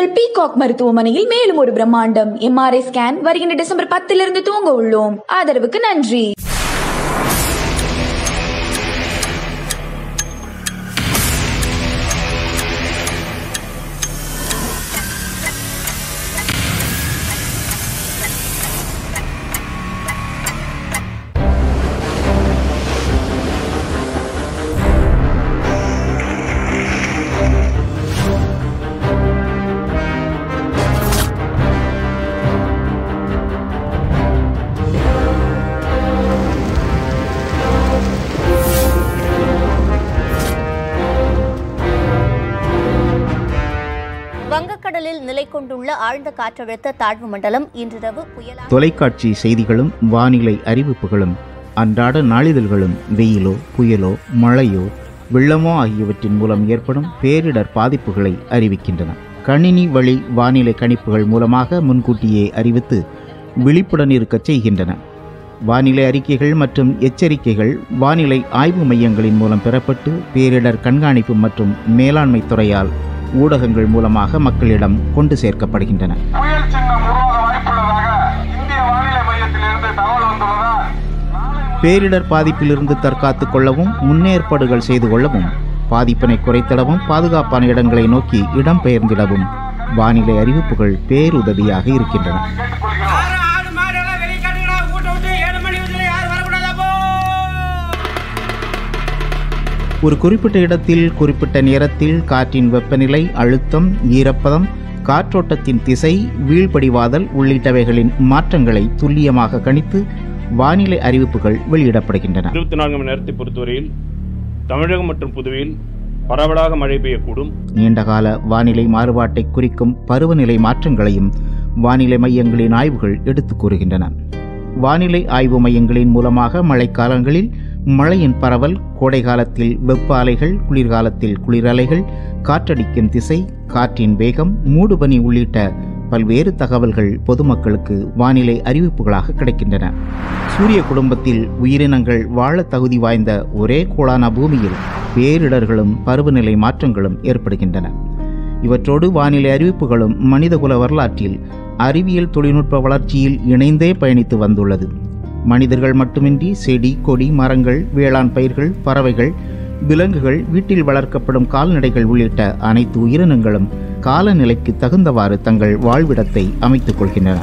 உங்கள் பீகாக் மருத்துவமனையில் மேலும் ஒரு பிரம்மாண்டம் MRI ஸ்கேன் வருகின்ற டிசம்பர் 10 துவங்க உள்ளோம். ஆதரவுக்கு நன்றி. வங்கக்கடலில் நிலை கொண்டுள்ள ஆழ்ந்த காற்றழுத்த தாழ்வு மண்டலம் இன்றிரவு புயலாக. தொலைக்காட்சி செய்திகளும் வானிலை அறிவிப்புகளும் அன்றாட நாளிதழ்களும் வெயிலோ புயலோ மழையோ வெள்ளமோ ஆகியவற்றின் மூலம் ஏற்படும் பேரிடர் பாதிப்புகளை அறிவிக்கின்றன. கணினி வழி வானிலை கணிப்புகள் மூலமாக முன்கூட்டியே அறிவித்து விழிப்புடன் இருக்கச் செய்கின்றன. வானிலை அறிக்கைகள் மற்றும் எச்சரிக்கைகள் வானிலை ஆய்வு மையங்களின் மூலம் பெறப்பட்டு பேரிடர் கண்காணிப்பு மற்றும் மேலாண்மை துறையால் ஊடகங்கள் மூலமாக மக்களிடம் கொண்டு சேர்க்கப்படுகின்றன. பேரிடர் பாதிப்பிலிருந்து தற்காத்துக் கொள்ளவும் முன்னேற்பாடுகள் செய்து கொள்ளவும் பாதிப்பினை குறைத்திடவும் பாதுகாப்பான இடங்களை நோக்கி இடம்பெயர்ந்திடவும் வானிலை அறிவிப்புகள் பேருதவியாக இருக்கின்றன. ஒரு குறிப்பிட்ட இடத்தில் குறிப்பிட்ட நேரத்தில் காற்றின் வெப்பநிலை, அழுத்தம், ஈரப்பதம், காற்றோட்டத்தின் திசை, வீழ்படிவாதல் உள்ளிட்டவைகளின் மாற்றங்களை துல்லியமாக கணித்து வானிலை அறிவிப்புகள் வெளியிடப்படுகின்றன. 24 மணி நேரத்தை பொறுத்தவரையில் தமிழகம் மற்றும் புதுவையில் பரவலாக மழை பெய்யக்கூடும். நீண்டகால வானிலை மாறுபாட்டை குறிக்கும் பருவநிலை மாற்றங்களையும் வானிலை மையங்களின் ஆய்வுகள் எடுத்துக் கூறுகின்றன. வானிலை ஆய்வு மையங்களின் மூலமாக மழைக்காலங்களில் மழையின் பரவல், கோடை காலத்தில் வெப்ப அலைகள், குளிர்காலத்தில் குளிர் அலைகள், காற்றடிக்கும் திசை, காற்றின் வேகம், மூடுபனி உள்ளிட்ட பல்வேறு தகவல்கள் பொதுமக்களுக்கு வானிலை அறிவிப்புகளாக கிடைக்கின்றன. சூரிய குடும்பத்தில் உயிரினங்கள் வாழ தகுதி வாய்ந்த ஒரே கோளான பூமியில் பேரிடர்களும் பருவநிலை மாற்றங்களும் ஏற்படுகின்றன. இவற்றோடு வானிலை அறிவிப்புகளும் மனிதகுல வரலாற்றில் அறிவியல் தொழில்நுட்ப வளர்ச்சியில் இணைந்தே பயணித்து வந்துள்ளது. மனிதர்கள் மட்டுமின்றி செடி, கொடி, மரங்கள், வேளாண் பயிர்கள், பறவைகள், விலங்குகள், வீட்டில் வளர்க்கப்படும் கால்நடைகள் உள்ளிட்ட அனைத்து உயிரினங்களும் காலநிலைக்கு தகுந்தவாறு தங்கள் வாழ்விடத்தை அமைத்துக் கொள்கின்றன.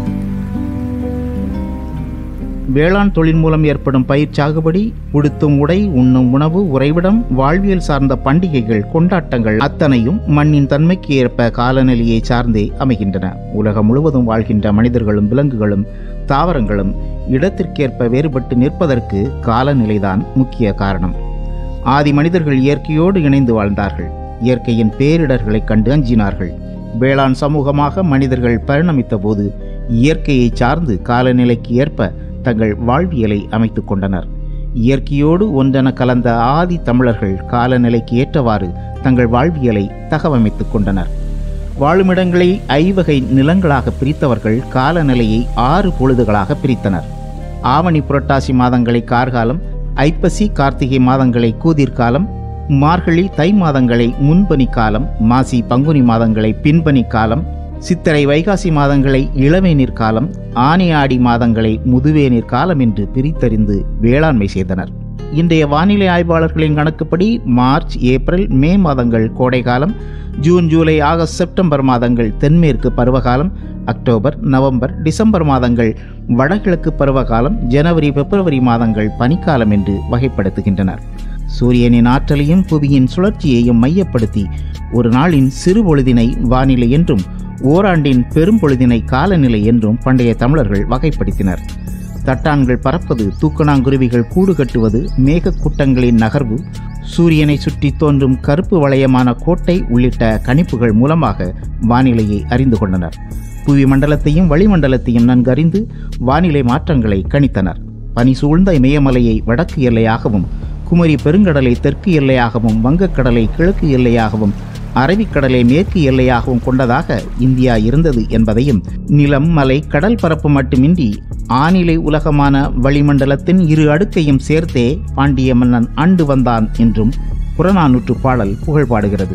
வேளாண் தொழில் மூலம் ஏற்படும் பயிர் சாகுபடி, உடுத்தும் உடை, உண்ணும் உணவு, உறைவிடம், வாழ்வியல் சார்ந்த பண்டிகைகள், கொண்டாட்டங்கள் அத்தனையும் மண்ணின் தன்மைக்கு ஏற்ப காலநிலையை சார்ந்தே அமைகின்றன. உலகம் முழுவதும் வாழ்கின்ற மனிதர்களும் விலங்குகளும் தாவரங்களும் இடத்திற்கேற்ப வேறுபட்டு நிற்பதற்கு காலநிலைதான் முக்கிய காரணம். ஆதி மனிதர்கள் இயற்கையோடு இணைந்து வாழ்ந்தார்கள். இயற்கையின் பேரிடர்களை கண்டு அஞ்சினார்கள். வேளாண் சமூகமாக மனிதர்கள் பரிணமித்த போது இயற்கையை சார்ந்து காலநிலைக்கு ஏற்ப தங்கள் வாழ்வியலை அமைத்துக் கொண்டனர். இயற்கையோடு ஒன்றென கலந்த ஆதி தமிழர்கள் காலநிலைக்கு ஏற்றவாறு தங்கள் வாழ்வியலை தகவமைத்துக் கொண்டனர். வாழுமிடங்களை 5 வகை நிலங்களாக பிரித்தவர்கள் காலநிலையை 6 பொழுதுகளாக பிரித்தனர். ஆவணி புரட்டாசி மாதங்களை கார்காலம், ஐப்பசி கார்த்திகை மாதங்களை கூதிர்காலம், மார்கழி தை மாதங்களை முன்பனி காலம், மாசி பங்குனி மாதங்களை பின்பனி காலம், சித்திரை வைகாசி மாதங்களை இளவேநீர் காலம், ஆனி ஆடி மாதங்களை முதுவேநீர் காலம் என்று பிரித்தறிந்து வேளாண்மை செய்தனர். இன்றைய வானிலை ஆய்வாளர்களின் கணக்குப்படி மார்ச், ஏப்ரல், மே மாதங்கள் கோடை காலம், ஜூன், ஜூலை, ஆகஸ்ட், செப்டம்பர் மாதங்கள் தென்மேற்கு பருவகாலம், அக்டோபர், நவம்பர், டிசம்பர் மாதங்கள் வடகிழக்கு பருவகாலம், ஜனவரி, பிப்ரவரி மாதங்கள் பனிக்காலம் என்று வகைப்படுத்துகின்றனர். சூரியனின் ஆற்றலையும் புவியின் சுழற்சியையும் மையப்படுத்தி ஒரு நாளின் சிறு பொழுதினை வானிலை என்றும் ஓராண்டின் பெரும்பொழுதினை காலநிலை என்றும் பண்டைய தமிழர்கள் வகைப்படுத்தினர். தட்டான்கள் பறப்பது, தூக்கணாங்குருவிகள் கூடு கட்டுவது, மேகக்கூட்டங்களின் நகர்வு, சூரியனை சுற்றி தோன்றும் கருப்பு வளையமான கோட்டை உள்ளிட்ட கணிப்புகள் மூலமாக வானிலையை அறிந்து கொண்டனர். புவி மண்டலத்தையும் வளிமண்டலத்தையும் நன்கறிந்து வானிலை மாற்றங்களை கணித்தனர். பனி சூழ்ந்த இமயமலையை வடக்கு எல்லையாகவும், குமரி பெருங்கடலை தெற்கு எல்லையாகவும், வங்கக்கடலை கிழக்கு எல்லையாகவும், அரபிக்கடலை மேற்கு எல்லையாகவும் கொண்டதாக இந்தியா இருந்தது என்பதையும், நிலம், மலை, கடல் பரப்பு மட்டுமின்றி ஆனிலை உலகமான வளிமண்டலத்தின் 2 அடுக்கையும் சேர்த்தே பாண்டிய மன்னன் ஆண்டு வந்தான் என்றும் புறநானூற்று பாடல் புகழ்பாடுகிறது.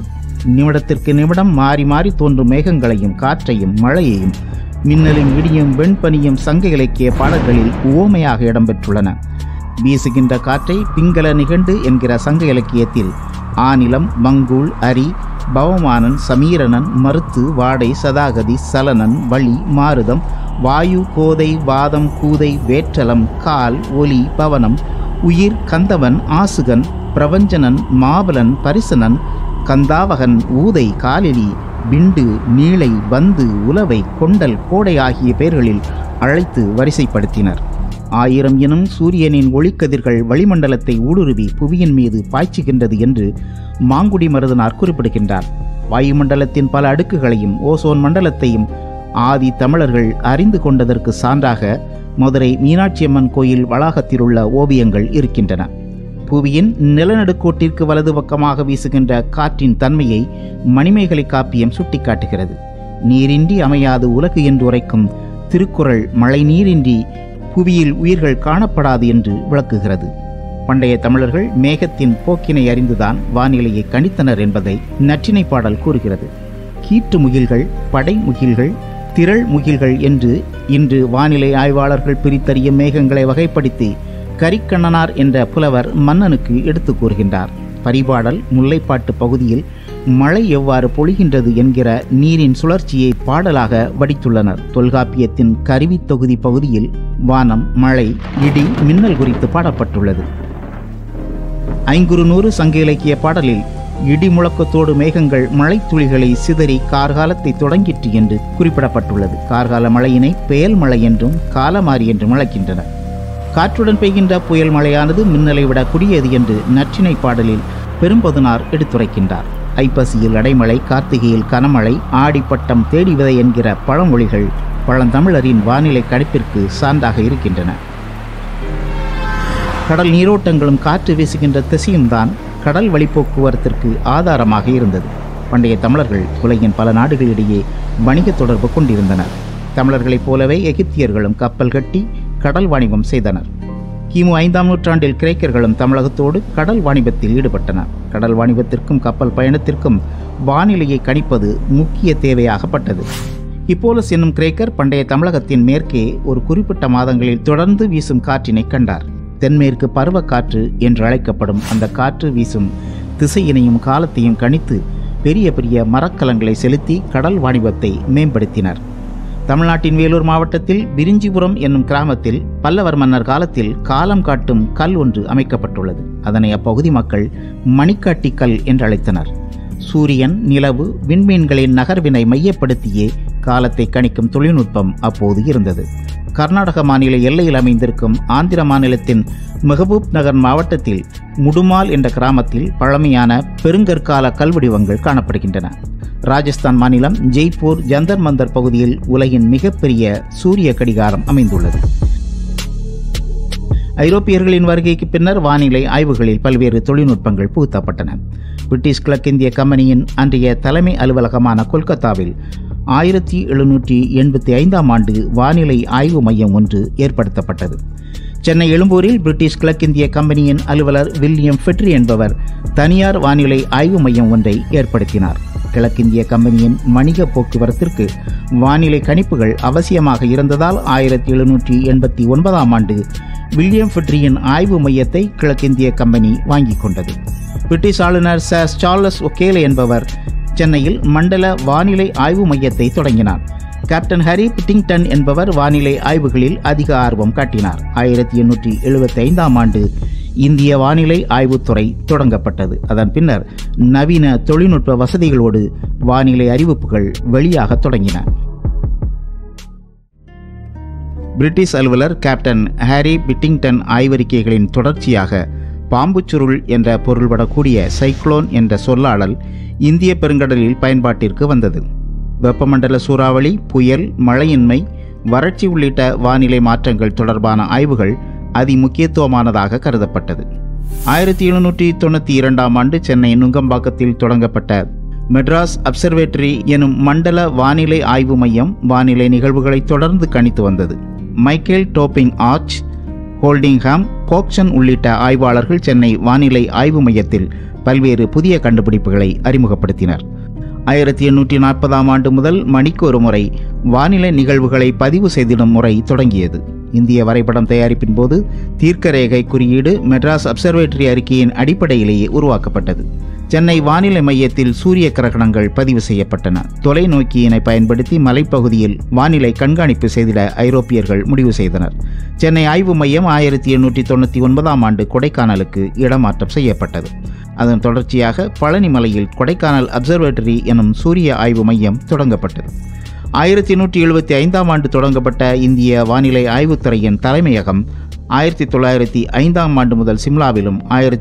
நிமிடத்திற்கு நிமிடம் மாறி மாறி தோன்றும் மேகங்களையும் காற்றையும் மழையையும் மின்னலும் இடியும் வெண்பனியும் சங்க இலக்கிய பாடல்களில் உவமையாக இடம்பெற்றுள்ளன. வீசுகின்ற காற்றை பிங்கள நிகண்டு என்கிற சங்க இலக்கியத்தில் ஆநிலம், மங்கூல், அரி, பவமானன், சமீரணன், மருத்து, வாடை, சதாகதி, சலனன், வழி, மாருதம், வாயு, கோதை, வாதம், கூதை, வேற்றலம், கால், ஒலி, பவனம், உயிர், கந்தவன், ஆசுகன், பிரபஞ்சனன், மாபலன், பரிசனன், கந்தாவகன், ஊதை, காலிலி, பிண்டு, நீளை, பந்து, உலவை, கொண்டல், கோடை ஆகிய பெயர்களில் அழைத்து வரிசைப்படுத்தினர். 1000 எனும் சூரியனின் ஒளிக்கதிர்கள் வளிமண்டலத்தை ஊடுருவி புவியின் மீது பாய்ச்சுகின்றது என்று மாங்குடி மருதனார் குறிப்பிடுகின்றார். வாயுமண்டலத்தின் பல அடுக்குகளையும் ஓசோன் மண்டலத்தையும் ஆதி தமிழர்கள் அறிந்து கொண்டதற்கு சான்றாக மதுரை மீனாட்சியம்மன் கோயில் வளாகத்திலுள்ள ஓவியங்கள் இருக்கின்றன. புவியின் நிலநடுக்கோட்டிற்கு வலது பக்கமாக வீசுகின்ற காற்றின் தன்மையை மணிமேகலை காப்பியம் சுட்டிக்காட்டுகிறது. நீரின்றி அமையாது உலகு என்று உரைக்கும் திருக்குறள் மழை நீரின்றி புவியில் உயிர்கள் காணப்படாது என்று விளக்குகிறது. பண்டைய தமிழர்கள் மேகத்தின் போக்கினை அறிந்துதான் வானிலையை கணித்தனர் என்பதை நற்றிணை பாடல் கூறுகிறது. கீட்டு முகில்கள், படை முகில்கள், திரள் முகில்கள் என்று இன்று வானிலை ஆய்வாளர்கள் பிரித்தறியும் மேகங்களை வகைப்படுத்தி கரிக்கண்ணனார் என்ற புலவர் மன்னனுக்கு எடுத்து கூறுகின்றார். பரிபாடல் முல்லைப்பாட்டு பகுதியில் மழை எவ்வாறு பொழிகின்றது என்கிற நீரின் சுழற்சியை பாடலாக வடித்துள்ளனர். தொல்காப்பியத்தின் கருவி தொகுதி பகுதியில் வானம், மழை, இடி, மின்னல் குறித்து பாடப்பட்டுள்ளது. 500 சங்க இலக்கிய பாடலில் இடி முழக்கத்தோடு மேகங்கள் மழை துளிகளை சிதறி கார்காலத்தை தொடங்கிற்று என்று குறிப்பிடப்பட்டுள்ளது. கார்கால மழையினை பெயல் மழை என்றும் காலமாரி என்றும் அழைக்கின்றனர். காற்றுடன் பெய்கின்ற புயல் மழையானது மின்னலை விட கொடியது என்று நற்றிணை பாடலில் பெரும்பதுனார் எடுத்துரைக்கின்றார். ஐப்பசியில் அடைமழை, கார்த்திகையில் கனமழை, ஆடிப்பட்டம் தேடி விதை என்கிற பழமொழிகள் பழந்தமிழரின் வானிலை கணிப்பிற்கு சான்றாக இருக்கின்றன. கடல் நீரோட்டங்களும் காற்று வீசுகின்ற திசையும் தான் கடல் வழிப்போக்குவரத்திற்கு ஆதாரமாக இருந்தது. பண்டைய தமிழர்கள் உலகின் பல நாடுகளிடையே வணிக தொடர்பு கொண்டிருந்தனர். தமிழர்களைப் போலவே எகிப்தியர்களும் கப்பல் கட்டி கடல் வாணிபம் செய்தனர். கிமு 5ஆம் நூற்றாண்டில் கிரேக்கர்களும் தமிழகத்தோடு கடல் வாணிபத்தில் ஈடுபட்டனர். கடல் வாணிபத்திற்கும் கப்பல் பயணத்திற்கும் வானிலையை கணிப்பது முக்கிய தேவையாகப்பட்டது. இப்போலஸ் என்னும் கிரேக்கர் பண்டைய தமிழகத்தின் மேற்கே ஒரு குறிப்பிட்ட மாதங்களில் தொடர்ந்து வீசும் காற்றினை கண்டார். தென்மேற்கு பருவக்காற்று என்று அழைக்கப்படும் அந்த காற்று வீசும் திசையினையும் காலத்தையும் கணித்து பெரிய பெரிய மரக்கலங்களை செலுத்தி கடல் வாணிபத்தை மேம்படுத்தினர். தமிழ்நாட்டின் வேலூர் மாவட்டத்தில் விரிஞ்சிபுரம் என்னும் கிராமத்தில் பல்லவர் மன்னர் காலத்தில் காலம் காட்டும் கல் ஒன்று அமைக்கப்பட்டுள்ளது. அதனை அப்பகுதி மக்கள் மணிக்காட்டி கல் என்று அழைத்தனர். சூரியன், நிலவு, விண்மீன்களின் நகர்வினை மையப்படுத்தியே காலத்தை கணிக்கும் தொழில்நுட்பம் அப்போது இருந்தது. கர்நாடக மாநில எல்லையில் அமைந்திருக்கும் ஆந்திர மாநிலத்தின் மெஹபூப் நகர் மாவட்டத்தில் முடுமால் என்ற கிராமத்தில் பழமையான பெருங்கற்கால கல்வடிவங்கள் காணப்படுகின்றன. ராஜஸ்தான் மாநிலம் ஜெய்ப்பூர் ஜந்தர் மந்தர் பகுதியில் உலகின் மிகப்பெரிய சூரிய கடிகாரம் அமைந்துள்ளது. ஐரோப்பியர்களின் வருகைக்கு பின்னர் வானிலை ஆய்வுகளில் பல்வேறு தொழில்நுட்பங்கள் புகுத்தப்பட்டன. பிரிட்டிஷ் கிழக்கிந்திய கம்பெனியின் அன்றைய தலைமை அலுவலகமான கொல்கத்தாவில் 1785ஆம் ஆண்டு வானிலை ஆய்வு மையம் ஒன்று ஏற்படுத்தப்பட்டது. சென்னை எழும்பூரில் பிரிட்டிஷ் கிழக்கிந்திய கம்பெனியின் அலுவலர் வில்லியம் ஃபெட்ரி என்பவர் தனியார் வானிலை ஆய்வு மையம் ஒன்றை ஏற்படுத்தினார். கிழக்கிந்திய கம்பெனியின் வணிக போக்குவரத்திற்கு வானிலை கணிப்புகள் அவசியமாக இருந்ததால் 1789ஆம் ஆண்டு வில்லியம் ஃபெட்ரியின் ஆய்வு மையத்தை கிழக்கிந்திய கம்பெனி வாங்கிக் கொண்டது. பிரிட்டிஷ் ஆளுநர் சர் சார்லஸ் ஒகேலே என்பவர் சென்னையில் மண்டல வானிலை ஆய்வு மையத்தை தொடங்கினார். கேப்டன் ஹரி பிட்டிங்டன் என்பவர் வானிலை ஆய்வுகளில் அதிக ஆர்வம் காட்டினார். 1875ஆம் ஆண்டு இந்திய வானிலை ஆய்வுத்துறை தொடங்கப்பட்டது. அதன் பின்னர் நவீன தொழில்நுட்ப வசதிகளோடு வானிலை அறிவிப்புகள் வெளியாக தொடங்கின. பிரிட்டிஷ் அலுவலர் கேப்டன் ஹாரி பிட்டிங்டன் ஆய்வறிக்கைகளின் தொடர்ச்சியாக பாம்புச் சுருள் என்ற பொருள்படக்கூடிய சைக்ளோன் என்ற சொல்லாடல் இந்திய பெருங்கடலில் பயன்பாட்டிற்கு வந்தது. வெப்பமண்டல சூறாவளி, புயல், மழையின்மை, வறட்சி உள்ளிட்ட வானிலை மாற்றங்கள் தொடர்பான ஆய்வுகள் அதிமுக்கியத்துவமானதாக கருதப்பட்டது. 1792ஆம் ஆண்டு சென்னை நுங்கம்பாக்கத்தில் தொடங்கப்பட்ட மெட்ராஸ் அப்சர்வேட்டரி எனும் மண்டல வானிலை ஆய்வு மையம் வானிலை நிகழ்வுகளை தொடர்ந்து கணித்து வந்தது. மைக்கேல் டோப்பிங் ஆர்ச், ஹோல்டிங்ஹாம், போக்சன் உள்ளிட்ட ஆய்வாளர்கள் சென்னை வானிலை ஆய்வு மையத்தில் பல்வேறு புதிய கண்டுபிடிப்புகளை அறிமுகப்படுத்தினர். 1840ஆம் ஆண்டு முதல் மணிக்கு ஒரு முறை வானிலை நிகழ்வுகளை பதிவு செய்திடும் முறை தொடங்கியது. இந்திய வரைபடம் தயாரிப்பின் போது தீர்க்கரேகை குறியீடு மெட்ராஸ் அப்சர்வேட்டரி அறிக்கையின் அடிப்படையிலேயே உருவாக்கப்பட்டது. சென்னை வானிலை மையத்தில் சூரிய கிரகணங்கள் பதிவு செய்யப்பட்டன. தொலைநோக்கியினை பயன்படுத்தி மலைப்பகுதியில் வானிலை கண்காணிப்பு செய்திட ஐரோப்பியர்கள் முடிவு செய்தனர். சென்னை ஆய்வு மையம் 1899ஆம் ஆண்டு கொடைக்கானலுக்கு இடமாற்றம் செய்யப்பட்டது. அதன் தொடர்ச்சியாக பழனி மலையில் கொடைக்கானல் அப்சர்வேட்டரி எனும் சூரிய ஆய்வு மையம் தொடங்கப்பட்டது. 1875ஆம் ஆண்டு தொடங்கப்பட்ட இந்திய வானிலை ஆய்வுத்துறையின் தலைமையகம் 1905ஆம் ஆண்டு முதல் சிம்லாவிலும்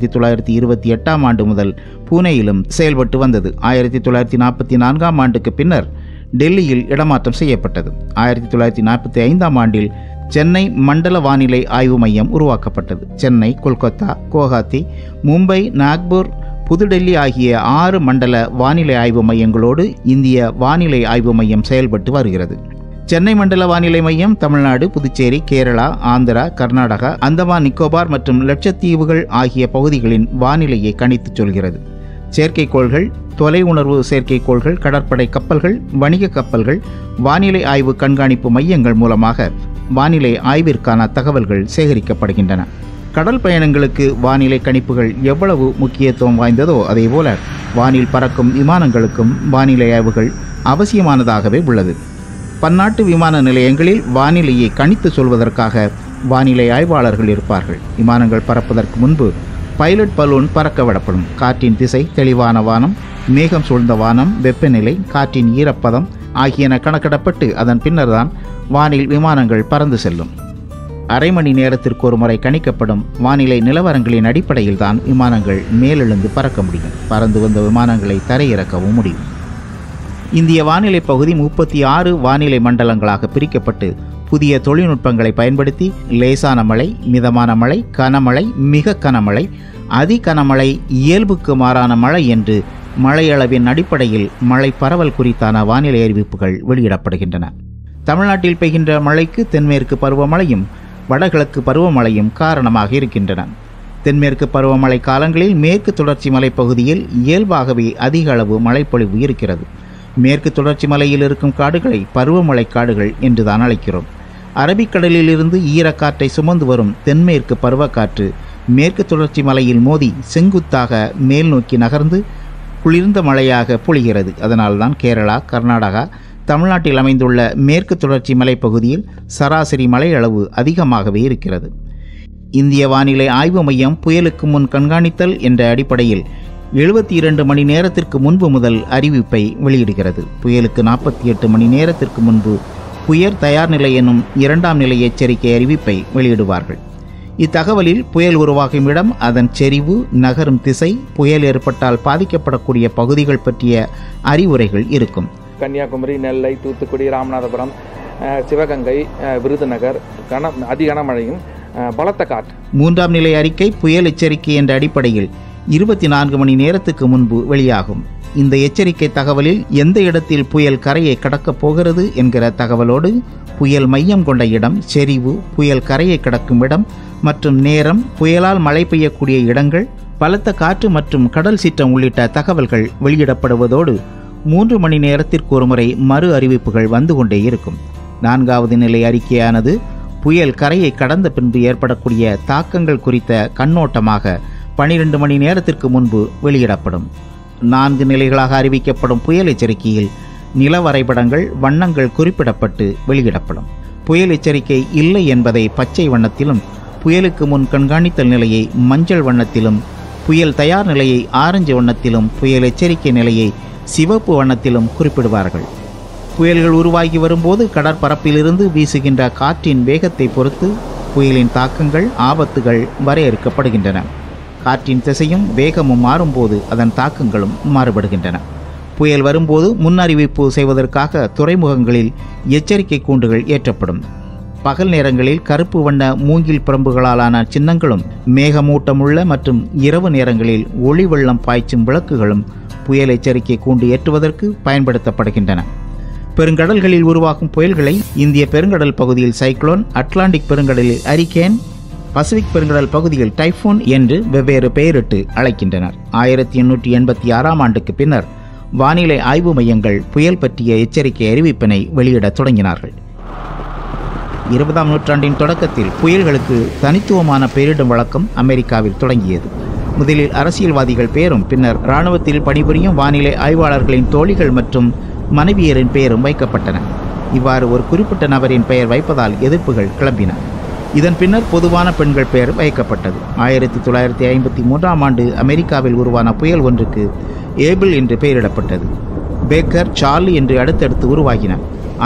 1928ஆம் ஆண்டு முதல் பூனேயிலும் செயல்பட்டு வந்தது. 1944ஆம் ஆண்டுக்கு பின்னர் டெல்லியில் இடமாற்றம் செய்யப்பட்டது. 1945ஆம் ஆண்டில் சென்னை மண்டல வானிலை ஆய்வு மையம் உருவாக்கப்பட்டது. சென்னை, கொல்கத்தா, குவஹாத்தி, மும்பை, நாக்பூர், புதுடெல்லி ஆகிய 6 மண்டல வானிலை ஆய்வு மையங்களோடு இந்திய வானிலை ஆய்வு மையம் செயல்பட்டு வருகிறது. சென்னை மண்டல வானிலை மையம் தமிழ்நாடு, புதுச்சேரி, கேரளா, ஆந்திரா, கர்நாடகா, அந்தமான் நிக்கோபார் மற்றும் லட்சத்தீவுகள் ஆகிய பகுதிகளின் வானிலையை கணித்துச் சொல்கிறது. செயற்கைக்கோள்கள், தொலை உணர்வு செயற்கைக்கோள்கள், கடற்படை கப்பல்கள், வணிக கப்பல்கள், வானிலை ஆய்வு கண்காணிப்பு மையங்கள் மூலமாக வானிலை ஆய்விற்கான தகவல்கள் சேகரிக்கப்படுகின்றன. கடல் பயணங்களுக்கு வானிலை கணிப்புகள் எவ்வளவு முக்கியத்துவம் வாய்ந்ததோ அதேபோல வானில் பறக்கும் விமானங்களுக்கும் வானிலை ஆய்வுகள் அவசியமானதாகவே உள்ளது. பன்னாட்டு விமான நிலையங்களில் வானிலையை கணித்து சொல்வதற்காக வானிலை ஆய்வாளர்கள் இருப்பார்கள். விமானங்கள் பறப்பதற்கு முன்பு பைலட் பலூன் பறக்க விடப்படும். காற்றின் திசை, தெளிவான வானம், மேகம் சூழ்ந்த வானம், வெப்பநிலை, காற்றின் ஈரப்பதம் ஆகியன கணக்கிடப்பட்டு அதன் பின்னர்தான் வானில் விமானங்கள் பறந்து செல்லும். அரை மணி நேரத்திற்கு ஒரு முறை கணிக்கப்படும் வானிலை நிலவரங்களின் அடிப்படையில் தான் விமானங்கள் மேலெழுந்து பறக்க முடியும். பறந்து வந்த விமானங்களை தரையிறக்கவும் முடியும். இந்திய வானிலை பகுதி 36 வானிலை மண்டலங்களாக பிரிக்கப்பட்டு புதிய தொழில்நுட்பங்களை பயன்படுத்தி லேசான மழை, மிதமான மழை, கனமழை, மிக கனமழை, அதி கனமழை, இயல்புக்கு மாறான மழை என்று மழையளவின் அடிப்படையில் மழை பரவல் குறித்தான வானிலை அறிவிப்புகள் வெளியிடப்படுகின்றன. தமிழ்நாட்டில் பெய்கின்ற மழைக்கு தென்மேற்கு பருவமழையும் வடகிழக்கு பருவமழையும் காரணமாக இருக்கின்றன. தென்மேற்கு பருவமழை காலங்களில் மேற்கு தொடர்ச்சி மலைப்பகுதியில் இயல்பாகவே அதிக அளவு மழைப்பொழிவு இருக்கிறது. மேற்கு தொடர்ச்சி மலையில் இருக்கும் காடுகளை பருவமழை காடுகள் என்றுதான் அழைக்கிறோம். அரபிக்கடலில் இருந்து ஈரக்காற்றை சுமந்து வரும் தென்மேற்கு பருவக்காற்று மேற்கு தொடர்ச்சி மலையில் மோதி செங்குத்தாக மேல் நோக்கி நகர்ந்து குளிர்ந்த மழையாக பொழிகிறது. அதனால்தான் கேரளா, கர்நாடகா, தமிழ்நாட்டில் அமைந்துள்ள மேற்கு தொடர்ச்சி மலைப்பகுதியில் சராசரி மழை அளவு அதிகமாகவே இருக்கிறது. இந்திய வானிலை ஆய்வு மையம் புயலுக்கு முன் கண்காணித்தல் என்ற அடிப்படையில் 72 மணி நேரத்திற்கு முன்பு முதல் அறிவிப்பை வெளியிடுகிறது. புயலுக்கு 48 மணி நேரத்திற்கு முன்பு புயல் தயார் நிலை எனும் 2ஆம் நிலை எச்சரிக்கை அறிவிப்பை வெளியிடுவார்கள். இத்தகவலில் புயல் உருவாகும் இடம், அதன் செறிவு, நகரும் திசை, புயல் ஏற்பட்டால் பாதிக்கப்படக்கூடிய பகுதிகள் பற்றிய அறிவுரைகள் இருக்கும். கன்னியாகுமரி, நெல்லை, தூத்துக்குடி, ராமநாதபுரம், சிவகங்கை, விருதுநகர் அதிகனமழையும் பலத்த காற்று. 3ஆம் நிலை அறிக்கை புயல் எச்சரிக்கை என்ற அடிப்படையில் 24 மணி நேரத்துக்கு முன்பு வெளியாகும். இந்த எச்சரிக்கை தகவலில் எந்த இடத்தில் புயல் கரையை கடக்கப் போகிறது என்கிற தகவலோடு புயல் மையம் கொண்ட இடம், செறிவு, புயல் கரையை கடக்கும் இடம் மற்றும் நேரம், புயலால் மழை பெய்யக்கூடிய இடங்கள், பலத்த காற்று மற்றும் கடல் சீற்றம் உள்ளிட்ட தகவல்கள் வெளியிடப்படுவதோடு 3 மணி நேரத்திற்கு ஒருமுறை மறு அறிவிப்புகள் வந்து கொண்டே இருக்கும். 4வது நிலை அறிக்கையானது புயல் கரையை கடந்த பின்பு ஏற்படக்கூடிய தாக்கங்கள் குறித்த கண்ணோட்டமாக 12 மணி நேரத்திற்கு முன்பு வெளியிடப்படும். 4 நிலைகளாக அறிவிக்கப்படும் புயல் எச்சரிக்கையில் நில வரைபடங்கள், வண்ணங்கள் குறிப்பிடப்பட்டு வெளியிடப்படும். புயல் எச்சரிக்கை இல்லை என்பதை பச்சை வண்ணத்திலும், புயலுக்கு முன் கண்காணித்தல் நிலையை மஞ்சள் வண்ணத்திலும், புயல் தயார் நிலையை ஆரஞ்சு வண்ணத்திலும், புயல் எச்சரிக்கை நிலையை சிவப்பு வண்ணத்திலும் குறிப்பிடுவார்கள். புயல்கள் உருவாகி வரும்போது கடற்பரப்பிலிருந்து வீசுகின்ற காற்றின் வேகத்தை பொறுத்து புயலின் தாக்கங்கள், ஆபத்துகள் வரையறுக்கப்படுகின்றன. காற்றின் திசையும் வேகமும் மாறும்போது அதன் தாக்கங்களும் மாறுபடுகின்றன. புயல் வரும்போது முன்னறிவிப்பு செய்வதற்காக துறைமுகங்களில் எச்சரிக்கை கூண்டுகள் ஏற்றப்படும். பகல் நேரங்களில் கருப்பு வண்ண மூங்கில் பிரம்புகளாலான சின்னங்களும், மேகமூட்டமுள்ள மற்றும் இரவு நேரங்களில் ஒளி வெள்ளம் பாய்ச்சும் விளக்குகளும் புயல் எச்சரிக்கை கூண்டு ஏற்றுவதற்கு பயன்படுத்தப்படுகின்றன. பெருங்கடல்களில் உருவாகும் புயல்களை இந்திய பெருங்கடல் பகுதியில் சைக்ளோன், அட்லாண்டிக் பெருங்கடலில் ஹரிகேன், பசிபிக் பெருங்கடல் பகுதியில் டைஃபூன் என்று வெவ்வேறு பெயரிட்டு அழைக்கின்றனர். 1886ஆம் ஆண்டுக்கு பின்னர் வானிலை ஆய்வு மையங்கள் புயல் பற்றிய எச்சரிக்கை அறிவிப்பினை வெளியிடத் தொடங்கினார்கள். 20ஆம் நூற்றாண்டின் தொடக்கத்தில் புயல்களுக்கு தனித்துவமான பெயரிடும் வழக்கம் அமெரிக்காவில் தொடங்கியது. முதலில் அரசியல்வாதிகள் பெயரும் பின்னர் இராணுவத்தில் பணிபுரியும் வானிலை ஆய்வாளர்களின் தோழிகள் மற்றும் மனைவியரின் பெயரும் வைக்கப்பட்டன. இவ்வாறு ஒரு குறிப்பிட்ட நபரின் பெயர் வைப்பதால் எதிர்ப்புகள் கிளம்பின. இதன் பின்னர் பொதுவான பெண்கள் பெயர் வைக்கப்பட்டது. 1953ஆம் ஆண்டு அமெரிக்காவில் உருவான புயல் ஒன்றுக்கு ஏபிள் என்று பெயரிடப்பட்டது. பேக்கர், சார்லி என்று அடுத்தடுத்து உருவாகின.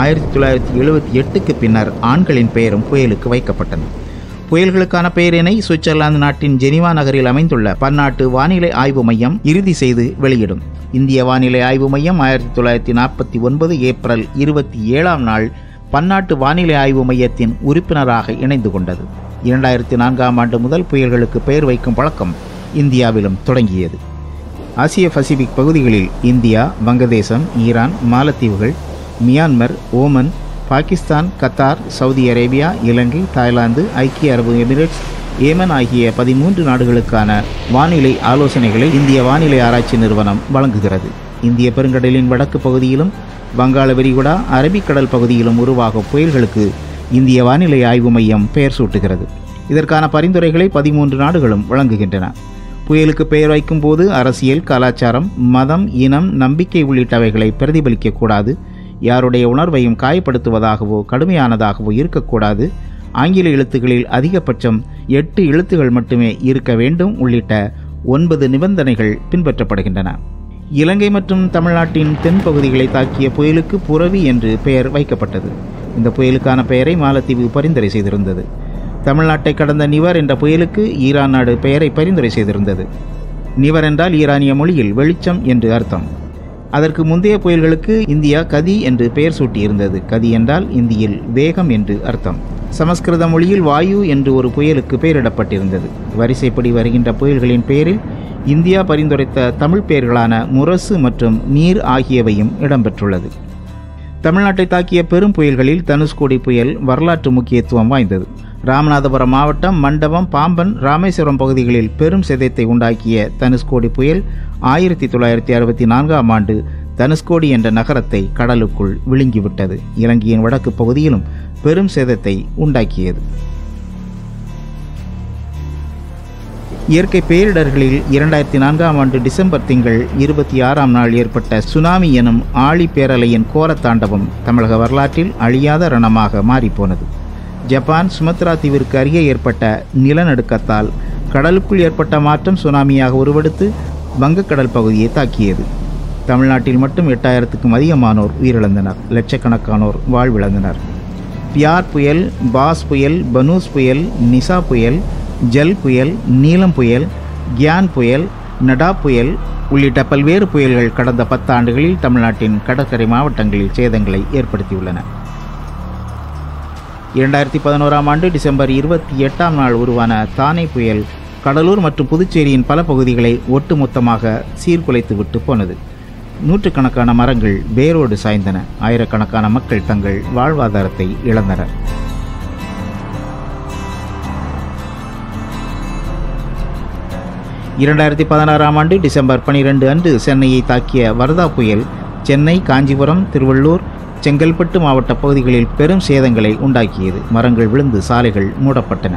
1978க்கு பின்னர் ஆண்களின் பெயரும் புயலுக்கு வைக்கப்பட்டன. புயல்களுக்கான பெயரினை சுவிட்சர்லாந்து நாட்டின் ஜெனீவா நகரில் அமைந்துள்ள பன்னாட்டு வானிலை ஆய்வு மையம் இறுதி செய்து வெளியிடும். இந்திய வானிலை ஆய்வு மையம் 1949 ஏப்ரல் 27ஆம் நாள் பன்னாட்டு வானிலை ஆய்வு மையத்தின் உறுப்பினராக இணைந்து கொண்டது. 2004ஆம் ஆண்டு முதல் புயல்களுக்கு பெயர் வைக்கும் பழக்கம் இந்தியாவிலும் தொடங்கியது. ஆசிய பசிபிக் பகுதிகளில் இந்தியா, வங்கதேசம், ஈரான், மாலத்தீவுகள், Myanmar, Oman, Pakistan, Qatar, Saudi Arabia, Ilangai, Thailand, ஐக்கிய அரபு எமிரேட்ஸ், ஏமன் ஆகிய 13 நாடுகளுக்கான வானிலை ஆலோசனைகளை இந்திய வானிலை ஆராய்ச்சி நிறுவனம் வழங்குகிறது. இந்திய பெருங்கடலின் வடக்கு பகுதியிலும் வங்காள விரிகுடா, அரபிக்கடல் பகுதியிலும் உருவாகும் புயல்களுக்கு இந்திய வானிலை ஆய்வு மையம் பெயர் சூட்டுகிறது. இதற்கான பரிந்துரைகளை 13 நாடுகளும் வழங்குகின்றன. புயலுக்கு பெயர் வைக்கும் போது அரசியல், கலாச்சாரம், மதம், இனம், நம்பிக்கை உள்ளிட்டவைகளை பிரதிபலிக்கக்கூடாது. யாருடைய உணர்வையும் காயப்படுத்துவதாகவோ கடுமையானதாகவோ இருக்கக்கூடாது. ஆங்கில எழுத்துக்களில் அதிகபட்சம் 8 எழுத்துகள் மட்டுமே இருக்க வேண்டும் உள்ளிட்ட 9 நிபந்தனைகள் பின்பற்றப்படுகின்றன. இலங்கை மற்றும் தமிழ்நாட்டின் தென் பகுதிகளை தாக்கிய புயலுக்கு புரவி என்று பெயர் வைக்கப்பட்டது. இந்த புயலுக்கான பெயரை மாலத்தீவு பரிந்துரை செய்திருந்தது. தமிழ்நாட்டை கடந்த நிவர் என்ற புயலுக்கு ஈரான் நாடு பெயரை பரிந்துரை செய்திருந்தது. நிவர் என்றால் ஈரானிய மொழியில் வெளிச்சம் என்று அர்த்தம். அதற்கு முந்தைய புயல்களுக்கு இந்தியா கதி என்று பெயர் சூட்டியிருந்தது. கதி என்றால் இந்தியில் வேகம் என்று அர்த்தம். சமஸ்கிருத மொழியில் வாயு என்று ஒரு புயலுக்கு பெயரிடப்பட்டிருந்தது. வரிசைப்படி வருகின்ற புயல்களின் பெயரில் இந்தியா பரிந்துரைத்த தமிழ் பெயர்களான முரசு மற்றும் நீர் ஆகியவையும் இடம்பெற்றுள்ளது. தமிழ்நாட்டை தாக்கிய பெரும் புயல்களில் தனுஷ்கோடி புயல் வரலாற்று முக்கியத்துவம் வாய்ந்தது. ராமநாதபுரம் மாவட்டம் மண்டபம், பாம்பன், ராமேஸ்வரம் பகுதிகளில் பெரும் சேதத்தை உண்டாக்கிய தனுஷ்கோடி புயல் 1964ஆம் ஆண்டு தனுஷ்கோடி என்ற நகரத்தை கடலுக்குள் விழுங்கிவிட்டது. இலங்கையின் வடக்கு பகுதியிலும் பெரும் சேதத்தை உண்டாக்கியது. இயற்கை பேரிடர்களில் 2004ஆம் ஆண்டு டிசம்பர் திங்கள் 26ஆம் நாள் ஏற்பட்ட சுனாமி எனும் ஆழி பேரலையின் கோரத்தாண்டவம் தமிழக வரலாற்றில் அழியாத ரணமாக மாறிப்போனது. ஜப்பான் சுமத்ரா தீவிற்கு அருகே ஏற்பட்ட நிலநடுக்கத்தால் கடலுக்குள் ஏற்பட்ட மாற்றம் சுனாமியாக உருவெடுத்து வங்கக்கடல் பகுதியை தாக்கியது. தமிழ்நாட்டில் மட்டும் 8000க்கும் அதிகமானோர் உயிரிழந்தனர். லட்சக்கணக்கானோர் வாழ்விழந்தனர். பியார் புயல், பாஸ் புயல், பனூஸ் புயல், நிசா புயல், ஜல் புயல், நீலம் புயல், கியான் புயல், நடா புயல் உள்ளிட்ட பல்வேறு புயல்கள் கடந்த 10 ஆண்டுகளில் தமிழ்நாட்டின் கடற்கரை மாவட்டங்களில் சேதங்களை ஏற்படுத்தியுள்ளன. 2011ஆம் ஆண்டு டிசம்பர் 28ஆம் நாள் உருவான தானே புயல் கடலூர் மற்றும் புதுச்சேரியின் பல பகுதிகளை ஒட்டுமொத்தமாக சீர்குலைத்து விட்டு போனது. நூற்றுக்கணக்கான மரங்கள் வேரோடு சாய்ந்தன. ஆயிரக்கணக்கான மக்கள் தங்கள் வாழ்வாதாரத்தை இழந்தனர். (2016ஆம் ஆண்டு டிசம்பர் 12 அன்று சென்னையை தாக்கிய வர்தா புயல் சென்னை, காஞ்சிபுரம், திருவள்ளூர், செங்கல்பட்டு மாவட்ட பகுதிகளில் பெரும் சேதங்களை உண்டாக்கியது. மரங்கள் விழுந்து சாலைகள் மூடப்பட்டன.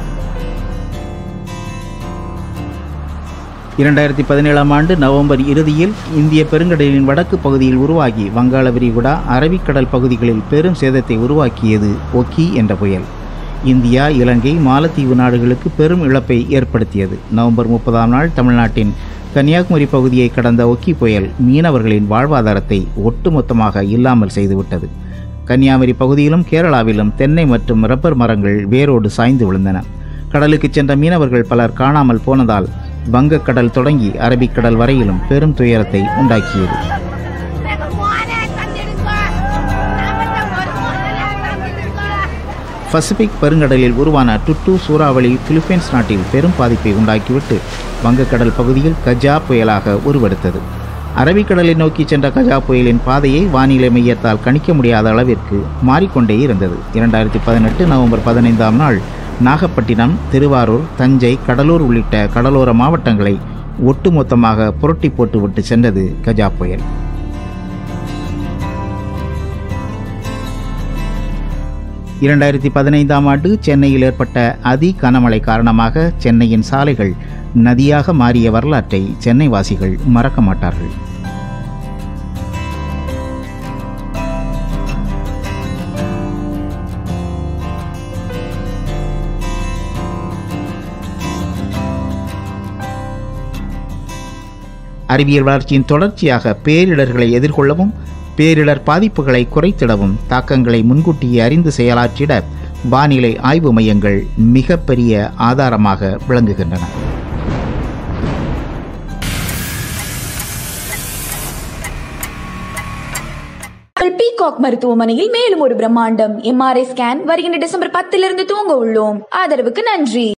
2017ஆம் ஆண்டு நவம்பர் இறுதியில் இந்திய பெருங்கடலின் வடக்கு பகுதியில் உருவாகி வங்காள விரிகுடா, அரபிக்கடல் பகுதிகளில் பெரும் சேதத்தை உருவாக்கியது ஒக்கி என்ற புயல். இந்தியா, இலங்கை, மாலத்தீவு நாடுகளுக்கு பெரும் இழப்பை ஏற்படுத்தியது. நவம்பர் 30ஆம் நாள் தமிழ்நாட்டின் கன்னியாகுமரி பகுதியை கடந்த ஒக்கி புயல் மீனவர்களின் வாழ்வாதாரத்தை ஒட்டுமொத்தமாக இல்லாமல் செய்துவிட்டது. கன்னியாகுமரி பகுதியிலும் கேரளாவிலும் தென்னை மற்றும் ரப்பர் மரங்கள் வேரோடு சாய்ந்து விழுந்தன. கடலுக்கு சென்ற மீனவர்கள் பலர் காணாமல் போனதால் வங்கக்கடல் தொடங்கி அரபிக்கடல் வரையிலும் பெரும் துயரத்தை உண்டாக்கியது. பசிபிக் பெருங்கடலில் உருவான டுட்டு சூறாவளி பிலிப்பைன்ஸ் நாட்டில் பெரும் பாதிப்பை உண்டாக்கிவிட்டு வங்கக்கடல் பகுதியில் கஜா புயலாக உருவெடுத்தது. அரபிக்கடலை நோக்கி சென்ற கஜா புயலின் பாதையை வானிலை மையத்தால் கணிக்க முடியாத அளவிற்கு மாறிக்கொண்டே இருந்தது. 2018 நவம்பர் 15ஆம் நாள் நாகப்பட்டினம், திருவாரூர், தஞ்சை, கடலூர் உள்ளிட்ட கடலோர மாவட்டங்களை ஒட்டுமொத்தமாக புரட்டி போட்டுவிட்டு சென்றது கஜா புயல். ஆண்டு சென்னையில் ஏற்பட்ட அதி கனமழை காரணமாக சென்னையின் சாலைகள் நதியாக மாறிய வரலாற்றை சென்னை வாசிகள் மறக்க மாட்டார்கள். அறிவியல் வளர்ச்சியின் தொடர்ச்சியாக பேரிடர்களை எதிர்கொள்ளவும் பேரிடர் பாதிப்புகளை குறைத்திடவும் தாக்கங்களை முன்கூட்டியே அறிந்து செயலாற்றிட வானிலை ஆய்வு மையங்கள் மிகப்பெரிய ஆதாரமாக விளங்குகின்றன. பீகாக் மருத்துவமனையில் மேலும் ஒரு பிரம்மாண்டம் எம்ஆர்ஐ ஸ்கேன் வருகின்ற டிசம்பர் 10 துவங்க உள்ளோம். ஆதரவுக்கு நன்றி.